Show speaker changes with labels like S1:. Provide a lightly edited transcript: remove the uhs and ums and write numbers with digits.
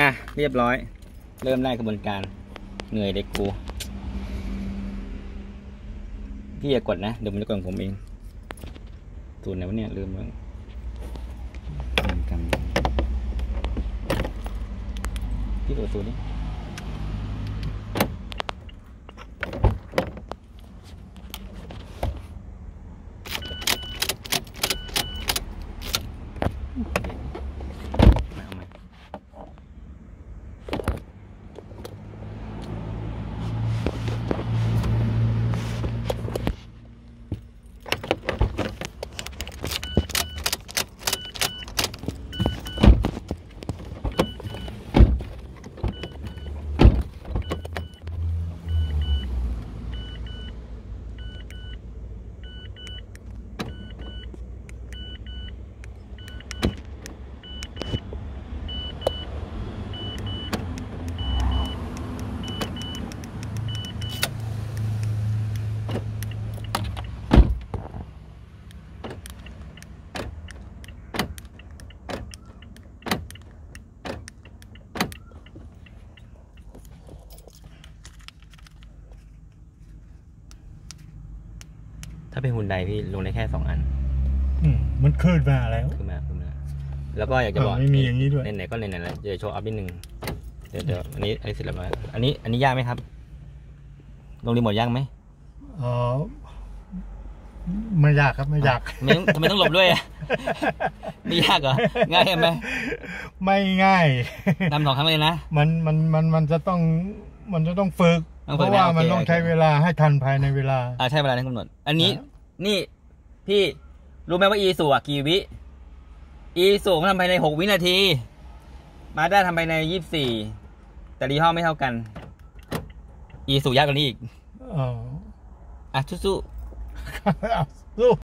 S1: อ่ะเรียบร้อยเริ่มได้กระบวนการเหนื่อยเด็กกูพี่อย่ากดนะเดี๋ยวมันจะกดผมเองสูตรไหนวะเนี่ยลืมแล้วพี่ตัวสูตรนี้ถ้าเป็นหุ่นใดพี่ลงได้แค่2 อัน
S2: มันขึ้นมาแล้ว
S1: แล้วก็อยากจะบอก
S2: ไม่มีอย่างนี้ด้วย
S1: ไหนๆก็ไหนๆแล้วจะโชว์อัพนิดนึงเดี๋ยวอันนี้เสร็จแล้วอันนี้ยากไหมครับลงรีโมทยากไหม
S2: ไม่ยากครับไม่ยาก
S1: ทำไมต้องหลบด้วยไม่ยากเหรอง่ายไหม
S2: ไม่ง่าย
S1: ทำ2 ครั้งเลยนะ
S2: มันจะต้องฝึกเพราะว่ามันต้องใช้เวลาให้ทันภายในเวลา
S1: ใช้เวลาในกำหนดอันนี้นี่พี่รู้ไหมว่าอีสูกี่วิอีสูมันทำภายใน6 วินาทีมาด้าทำภายใน24แต่ยี่ห้อไม่เท่ากันอีสูยากกว่านี้อีกสู้